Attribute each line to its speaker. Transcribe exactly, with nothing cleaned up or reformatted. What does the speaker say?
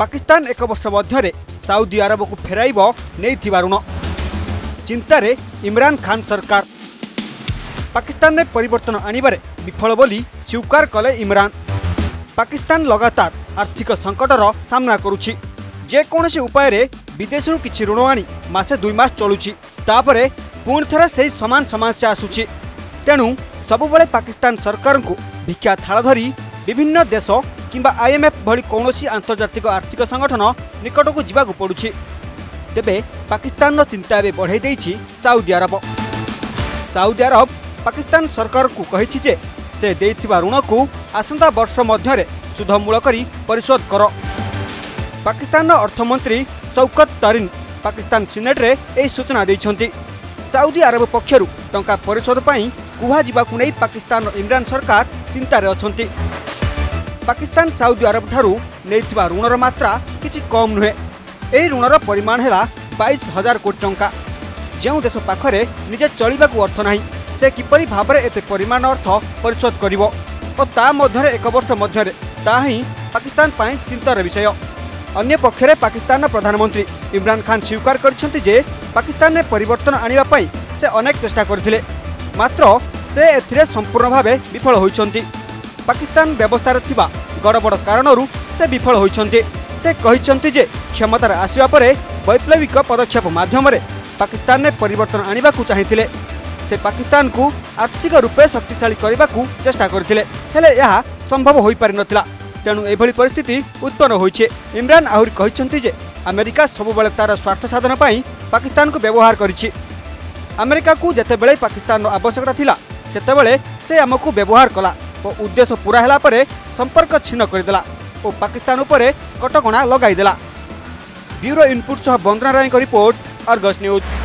Speaker 1: पाकिस्तान एक वर्ष मध्य Saudi Arab को फेराइब नहीं ऋण चिंतार इमरान खान सरकार पाकिस्तान में परिवर्तन आनिबारे विफल बोली स्वीकार कले इमरान। पाकिस्तान लगातार आर्थिक संकटर सामना करुछि जेकोसी उपाय रे विदेश किछि ऋण आनी मासे दुई मास चलुछि तापरे पुणी थरे सही समान समस्या आसुछि। तेणु सबुबले पाकिस्तान सरकार को भिक्षा थाल धरी विभिन्न देश किंबा आईएमएफ भली कौनसी आंतर्जातिक आर्थिक संगठन निकट को जावाक पड़ुछि। तेबे पाकिस्तान चिंता एवं बढ़ाई देइछि Saudi Arab. Saudi Arab Pakistan सरकार को कहिछि जे से देइथिबा ऋण को आसंता वर्ष मध्य सुधमूल करी परिशोध कर। पाकिस्तान अर्थमंत्री शौकत तरीन पाकिस्तान सीनेट रे एही सूचना दैछन्ति। साउदी अरब पक्षरु टंका परिशोध पई कुहा जिबाकु नै पाकिस्तान इमरान सरकार चिंतार अछन्ति। पाकिस्तान साउदी अरब ठारू नेइथिबा ऋणर मात्रा किछि कम नुहे। एही ऋणर परिमाण हैला बाईस हजार कोटी टंका। जेउ देश पाखरे निजे चलिबाकु अर्थ नाही से किपरि भाबरे एते परिमाण अर्थ परिशोध करिवो और ता मध्यरे एक वर्ष मध्यरे ता ही पाकिस्तान पाई चिंतार विषय। अन्य पक्षरे पाकिस्तान प्रधानमंत्री इमरान खान स्वीकार करछन्ति जे पाकिस्तान में परिवर्तन आनिबा पई से अनेक चेष्टा करथिले मात्र से एथिरे संपूर्ण भावे विफल होइछन्ति। पाकिस्तान व्यवस्था थिबा गड़बड़ कारणरू से विफल होइछन्ति। से कहिछन्ति जे क्षमतार आसिबा परे वैप्लविक पदक्षेप माध्यम पाकिस्तान में परिवर्तन आनिबा को चाहिथिले। से पाकिस्तान को आर्थिक रूपे शक्तिशाली करने को चेष्टा करथिले हेले यह संभव हो पारि नथिला। तेणु एभली परिस्थिति उत्पन्न होइछे। इमरान आहुरी कहिछन्ति जे अमेरिका सबुबले तार स्वार्थ साधन पई पाकिस्तान को व्यवहार करिछि। अमेरिका को जेतेबेले पाकिस्तान आवश्यकता थिला सेतेबेले से आमको व्यवहार कला और उद्देश्य पूरा हैला परे संपर्क छिन्न करदेला और पाकिस्तान उपरे कटकणा लगाई देला। ब्यूरो इनपुट सह Vandana Rai report, Argus news.